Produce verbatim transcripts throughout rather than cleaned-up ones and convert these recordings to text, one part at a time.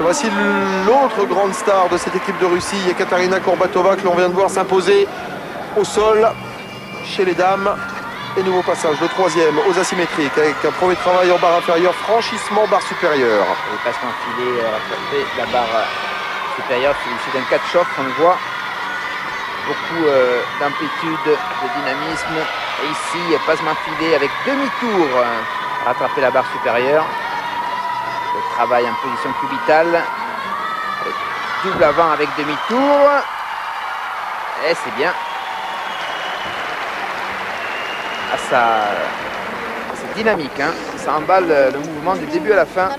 Voici l'autre grande star de cette équipe de Russie, Ekaterina Kurbatova, que l'on vient de voir s'imposer au sol chez les dames. Et nouveau passage, le troisième aux asymétriques, avec un premier travail en barre inférieure, franchissement barre supérieure. Le placement filé, rattrapé, la barre supérieure, celui-ci d'un catch-off, on le voit. Beaucoup euh, d'amplitude, de dynamisme. Et ici, passement filé avec demi-tour, rattraper la barre supérieure. Le travail en position cubitale. Avec double avant avec demi-tour. Et c'est bien. Ah, ça, c'est dynamique, hein. Ça emballe le mouvement du début à la fin.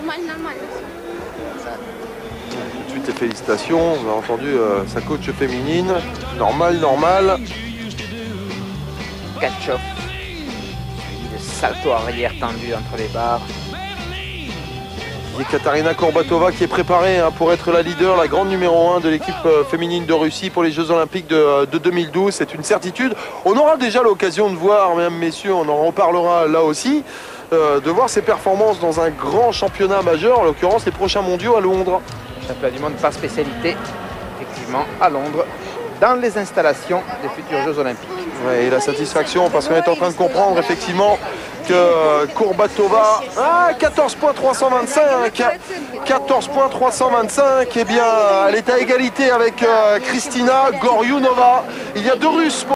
Tout de suite, et félicitations. On a entendu euh, sa coach féminine. Normal, normal. Catch-off. Le salto arrière tendu entre les barres. Ekaterina Kurbatova qui est préparée hein, pour être la leader, la grande numéro un de l'équipe euh, féminine de Russie pour les Jeux Olympiques de, de deux mille douze. C'est une certitude. On aura déjà l'occasion de voir, mesdames, messieurs, on en reparlera là aussi, euh, de voir ses performances dans un grand championnat majeur, en l'occurrence les prochains mondiaux à Londres. Championnat du monde par spécialité, effectivement, à Londres, dans les installations des futurs Jeux Olympiques. Ouais, et la satisfaction, parce qu'on est en train de comprendre effectivement que euh, Kurbatova, ah, quatorze points trois cent vingt-cinq, quatorze points trois cent vingt-cinq, et eh bien, elle est à égalité avec euh, Kristina Goryunova. Il y a deux Russes.